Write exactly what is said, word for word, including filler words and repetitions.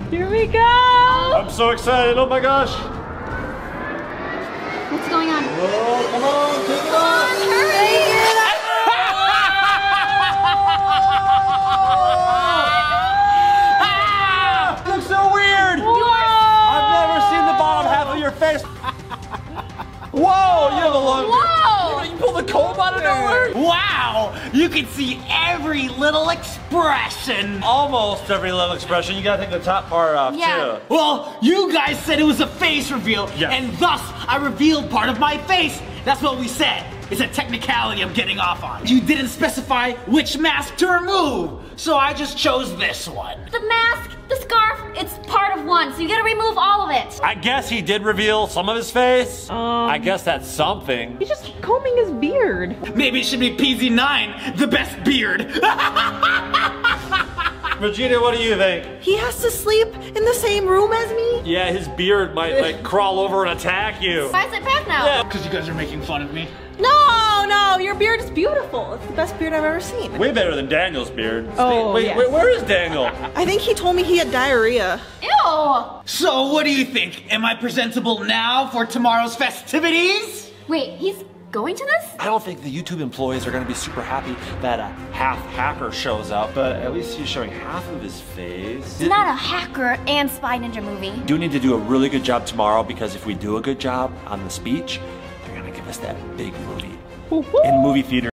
Here we go! I'm so excited, oh my gosh! What's going on? Oh, come on, take it Come on, hurry! Ah! It looks so weird! You are... I've never seen the bottom half of your face. Whoa, you have a long... Whoa! You pulled the comb out of nowhere? Wow! You can see every little expression. Almost every little expression. You gotta take the top part off, Yeah. too. Well, you guys said it was a face reveal, Yes. and thus I revealed part of my face. That's what we said. It's a technicality I'm getting off on. You didn't specify which mask to remove, so I just chose this one. The mask, the scarf, it's part of one, so you gotta remove all of it. I guess he did reveal some of his face. Um, I guess that's something. He's just combing his beard. Maybe it should be P Z nine, the best beard. Regina, what do you think? He has to sleep in the same room as me? Yeah, his beard might like crawl over and attack you. Why is it back now? Yeah. Because you guys are making fun of me. No, no, your beard is beautiful. It's the best beard I've ever seen. Way better than Daniel's beard. Oh, wait, yes. wait, where is Daniel? I think he told me he had diarrhea. Ew! So what do you think? Am I presentable now for tomorrow's festivities? Wait, he's going to this? I don't think the YouTube employees are gonna be super happy that a half hacker shows up, but at least he's showing half of his face. It's not a hacker and spy ninja movie. Do need to do a really good job tomorrow, because if we do a good job on the speech, they're gonna give us that big movie in movie theater.